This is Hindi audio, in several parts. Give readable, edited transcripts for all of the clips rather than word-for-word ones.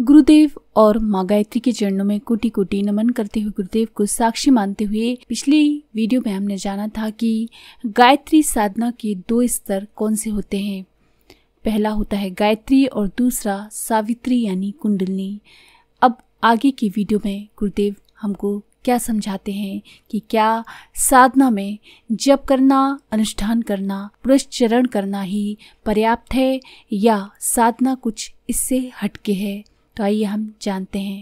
गुरुदेव और माँ गायत्री के चरणों में कोटि कोटि नमन करते हुए गुरुदेव को साक्षी मानते हुए पिछली वीडियो में हमने जाना था कि गायत्री साधना के 2 स्तर कौन से होते हैं। पहला होता है गायत्री और दूसरा सावित्री यानी कुंडलिनी। अब आगे की वीडियो में गुरुदेव हमको क्या समझाते हैं कि क्या साधना में जप करना, अनुष्ठान करना, पुरस्चरण करना ही पर्याप्त है या साधना कुछ इससे हटके है। तो आइए हम जानते हैं।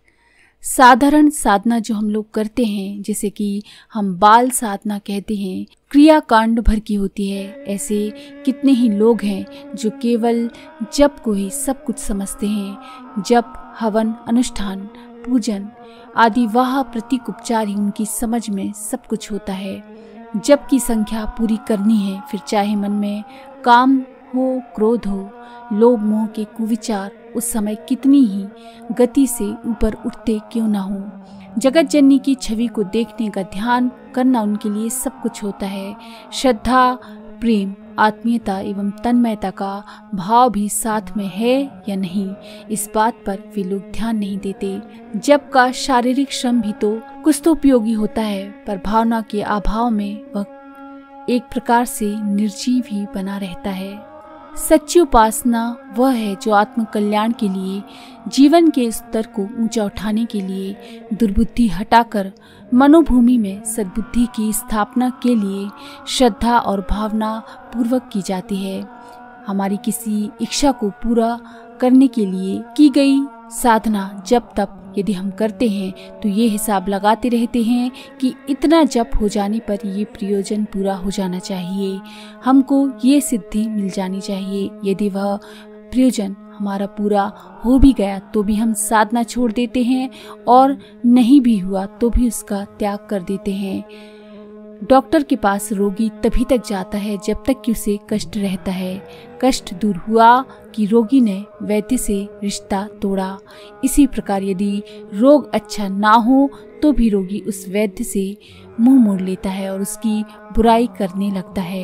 साधारण साधना जो हम लोग करते हैं, जैसे कि हम बाल साधना कहते हैं, क्रियाकांड भर की होती है। ऐसे कितने ही लोग हैं जो केवल जप को ही सब कुछ समझते हैं। जप, हवन, अनुष्ठान, पूजन आदि वाह प्रतीक उपचार ही उनकी समझ में सब कुछ होता है। जप की संख्या पूरी करनी है, फिर चाहे मन में काम हो, क्रोध हो, लोभ मोह के कुविचार उस समय कितनी ही गति से ऊपर उठते क्यों ना हो। जगत जननी की छवि को देखने का ध्यान करना उनके लिए सब कुछ होता है। श्रद्धा, प्रेम, आत्मीयता एवं तन्मयता का भाव भी साथ में है या नहीं, इस बात पर वे लोग ध्यान नहीं देते। जप का शारीरिक श्रम भी तो कुछ तो उपयोगी होता है, पर भावना के अभाव में वह एक प्रकार से निर्जीव ही बना रहता है। सच्ची उपासना वह है जो आत्म कल्याण के लिए, जीवन के स्तर को ऊंचा उठाने के लिए, दुर्बुद्धि हटाकर मनोभूमि में सद्बुद्धि की स्थापना के लिए श्रद्धा और भावना पूर्वक की जाती है। हमारी किसी इच्छा को पूरा करने के लिए की गई साधना जब तब यदि हम करते हैं तो ये हिसाब लगाते रहते हैं कि इतना जप हो जाने पर ये प्रयोजन पूरा हो जाना चाहिए, हमको ये सिद्धि मिल जानी चाहिए। यदि वह प्रयोजन हमारा पूरा हो भी गया तो भी हम साधना छोड़ देते हैं और नहीं भी हुआ तो भी उसका त्याग कर देते हैं। डॉक्टर के पास रोगी तभी तक जाता है जब तक कि उसे कष्ट रहता है। कष्ट दूर हुआ कि रोगी ने वैद्य से रिश्ता तोड़ा। इसी प्रकार यदि रोग अच्छा ना हो तो भी रोगी उस वैद्य से मुंह मोड़ लेता है और उसकी बुराई करने लगता है।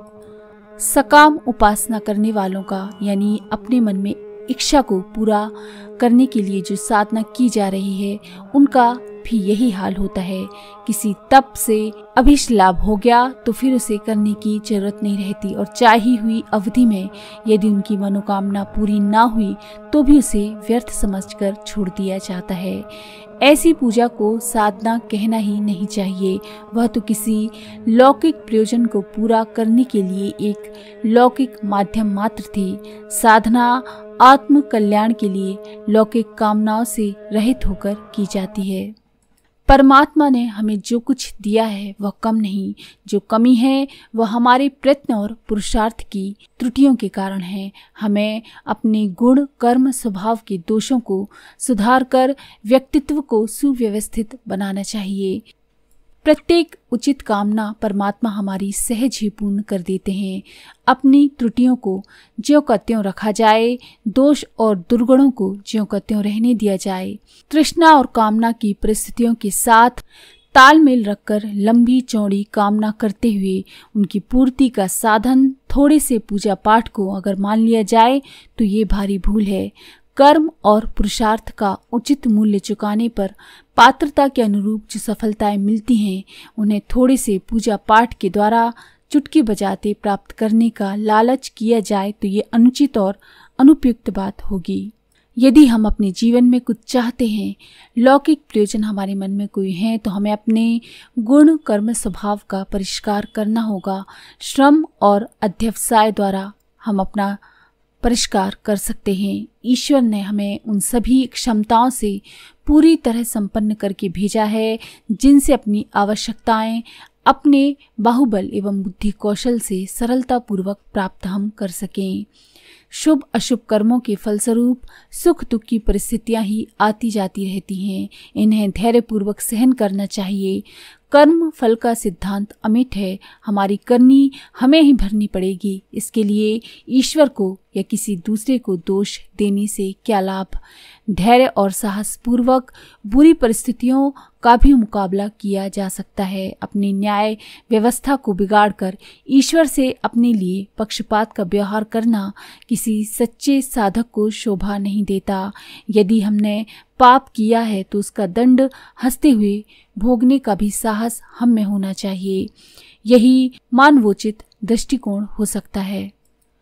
सकाम उपासना करने वालों का यानी अपने मन में इच्छा को पूरा करने के लिए जो साधना की जा रही है उनका भी यही हाल होता है। किसी तप से अभिष्ट लाभ हो गया तो फिर उसे करने की जरूरत नहीं रहती और चाही हुई अवधि में यदि उनकी मनोकामना पूरी ना हुई तो भी उसे व्यर्थ समझकर छोड़ दिया जाता है। ऐसी पूजा को साधना कहना ही नहीं चाहिए। वह तो किसी लौकिक प्रयोजन को पूरा करने के लिए एक लौकिक माध्यम मात्र थी। साधना आत्म कल्याण के लिए लौकिक कामनाओं से रहित होकर की जाती है। परमात्मा ने हमें जो कुछ दिया है वह कम नहीं, जो कमी है वह हमारे प्रयत्न और पुरुषार्थ की त्रुटियों के कारण है। हमें अपने गुण, कर्म, स्वभाव के दोषों को सुधार कर व्यक्तित्व को सुव्यवस्थित बनाना चाहिए। प्रत्येक उचित कामना परमात्मा हमारी सहज ही पूर्ण कर देते हैं। अपनी त्रुटियों को ज्यों का त्यों रखा जाए, दोष और दुर्गुणों को ज्यों का त्यों रहने दिया जाए। तृष्णा और कामना की परिस्थितियों के साथ तालमेल रखकर लंबी चौड़ी कामना करते हुए उनकी पूर्ति का साधन थोड़े से पूजा पाठ को अगर मान लिया जाए तो ये भारी भूल है। कर्म और पुरुषार्थ का उचित मूल्य चुकाने पर पात्रता के अनुरूप जो सफलताएं मिलती हैं उन्हें थोड़े से पूजा पाठ के द्वारा चुटकी बजाते प्राप्त करने का लालच किया जाए तो ये अनुचित और अनुपयुक्त बात होगी। यदि हम अपने जीवन में कुछ चाहते हैं, लौकिक प्रयोजन हमारे मन में कोई है, तो हमें अपने गुण, कर्म, स्वभाव का परिष्कार करना होगा। श्रम और अध्यवसाय द्वारा हम अपना परिष्कार कर सकते हैं। ईश्वर ने हमें उन सभी क्षमताओं से पूरी तरह संपन्न करके भेजा है जिनसे अपनी आवश्यकताएं अपने बाहुबल एवं बुद्धि कौशल से सरलता पूर्वक प्राप्त हम कर सकें। शुभ अशुभ कर्मों के फलस्वरूप सुख दुख की परिस्थितियां ही आती जाती रहती हैं। इन्हें धैर्यपूर्वक सहन करना चाहिए। कर्म फल का सिद्धांत अमिट है। हमारी करनी हमें ही भरनी पड़ेगी। इसके लिए ईश्वर को या किसी दूसरे को दोष देने से क्या लाभ। धैर्य और साहस पूर्वक बुरी परिस्थितियों का भी मुकाबला किया जा सकता है। अपनी न्याय व्यवस्था को बिगाड़कर ईश्वर से अपने लिए पक्षपात का व्यवहार करना किसी सच्चे साधक को शोभा नहीं देता। यदि हमने पाप किया है तो उसका दंड हंसते हुए भोगने का भी साहस हम में होना चाहिए। यही मानवोचित दृष्टिकोण हो सकता है।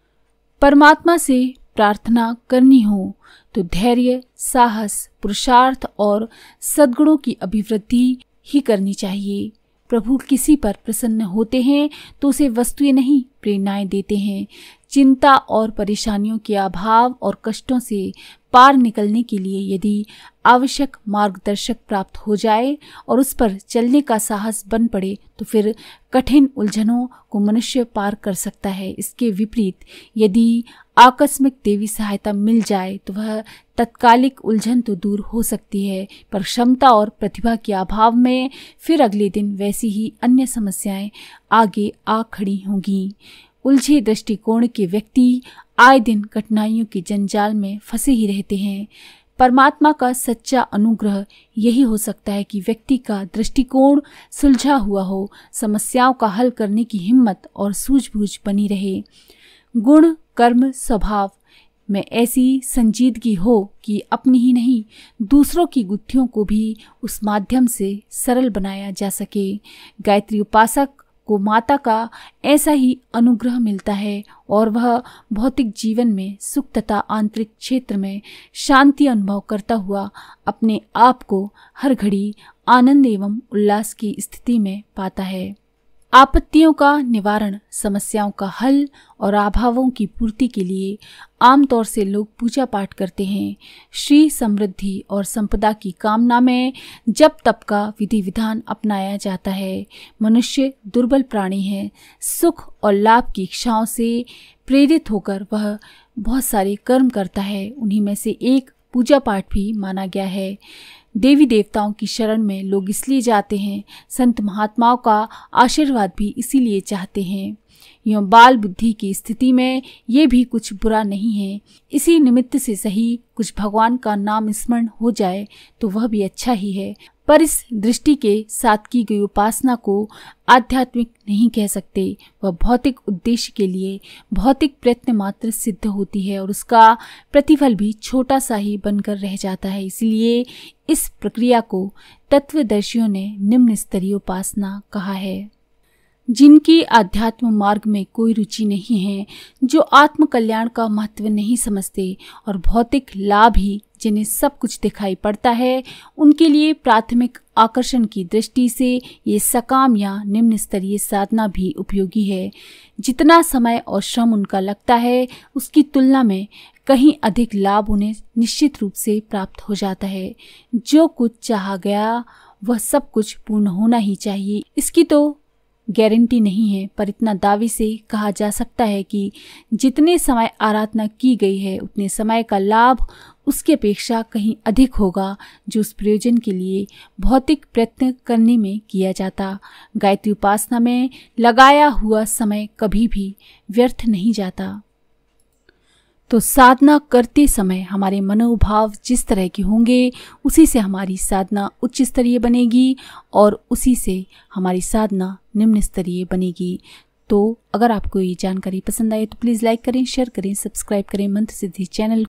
परमात्मा से प्रार्थना करनी हो तो धैर्य, साहस, पुरुषार्थ और सद्गुणों की अभिवृद्धि ही करनी चाहिए। प्रभु किसी पर प्रसन्न होते हैं तो उसे वस्तुएं नहीं प्रेरणाएं देते हैं। चिंता और परेशानियों के अभाव और कष्टों से पार निकलने के लिए यदि आवश्यक मार्गदर्शक प्राप्त हो जाए और उस पर चलने का साहस बन पड़े तो फिर कठिन उलझनों को मनुष्य पार कर सकता है। इसके विपरीत यदि आकस्मिक देवी सहायता मिल जाए तो वह तत्कालिक उलझन तो दूर हो सकती है, पर क्षमता और प्रतिभा के अभाव में फिर अगले दिन वैसी ही अन्य समस्याएं आगे आ खड़ी होंगी। उलझे दृष्टिकोण के व्यक्ति आए दिन कठिनाइयों के जंजाल में फंसे ही रहते हैं। परमात्मा का सच्चा अनुग्रह यही हो सकता है कि व्यक्ति का दृष्टिकोण सुलझा हुआ हो, समस्याओं का हल करने की हिम्मत और सूझबूझ बनी रहे, गुण, कर्म, स्वभाव में ऐसी संजीदगी हो कि अपनी ही नहीं दूसरों की गुत्थियों को भी उस माध्यम से सरल बनाया जा सके। गायत्री उपासक को माता का ऐसा ही अनुग्रह मिलता है और वह भौतिक जीवन में सुख तथा आंतरिक क्षेत्र में शांति अनुभव करता हुआ अपने आप को हर घड़ी आनंद एवं उल्लास की स्थिति में पाता है। आपत्तियों का निवारण, समस्याओं का हल और अभावों की पूर्ति के लिए आमतौर से लोग पूजा पाठ करते हैं। श्री समृद्धि और संपदा की कामना में जप तप का विधि विधान अपनाया जाता है। मनुष्य दुर्बल प्राणी है। सुख और लाभ की इच्छाओं से प्रेरित होकर वह बहुत सारे कर्म करता है। उन्हीं में से एक पूजा पाठ भी माना गया है। देवी देवताओं की शरण में लोग इसलिए जाते हैं, संत महात्माओं का आशीर्वाद भी इसीलिए चाहते हैं। यह बाल बुद्धि की स्थिति में ये भी कुछ बुरा नहीं है। इसी निमित्त से सही कुछ भगवान का नाम स्मरण हो जाए तो वह भी अच्छा ही है, पर इस दृष्टि के साथ की गई उपासना को आध्यात्मिक नहीं कह सकते। वह भौतिक उद्देश्य के लिए भौतिक प्रयत्न मात्र सिद्ध होती है और उसका प्रतिफल भी छोटा सा ही बनकर रह जाता है। इसलिए इस प्रक्रिया को तत्वदर्शियों ने निम्न स्तरीय उपासना कहा है। जिनकी आध्यात्म मार्ग में कोई रुचि नहीं है, जो आत्म कल्याण का महत्व नहीं समझते और भौतिक लाभ ही जिन्हें सब कुछ दिखाई पड़ता है, उनके लिए प्राथमिक आकर्षण की दृष्टि से ये सकाम या निम्न स्तरीय साधना भी उपयोगी है। जितना समय और श्रम उनका लगता है उसकी तुलना में कहीं अधिक लाभ उन्हें निश्चित रूप से प्राप्त हो जाता है। जो कुछ चाहा गया वह सब कुछ पूर्ण होना ही चाहिए, इसकी तो गारंटी नहीं है, पर इतना दावे से कहा जा सकता है कि जितने समय आराधना की गई है उतने समय का लाभ उसकी अपेक्षा कहीं अधिक होगा जो उस प्रयोजन के लिए भौतिक प्रयत्न करने में किया जाता। गायत्री उपासना में लगाया हुआ समय कभी भी व्यर्थ नहीं जाता। तो साधना करते समय हमारे मनोभाव जिस तरह के होंगे उसी से हमारी साधना उच्च स्तरीय बनेगी और उसी से हमारी साधना निम्न स्तरीय बनेगी। तो अगर आपको ये जानकारी पसंद आए तो प्लीज़ लाइक करें, शेयर करें, सब्सक्राइब करें मंत्र सिद्धि चैनल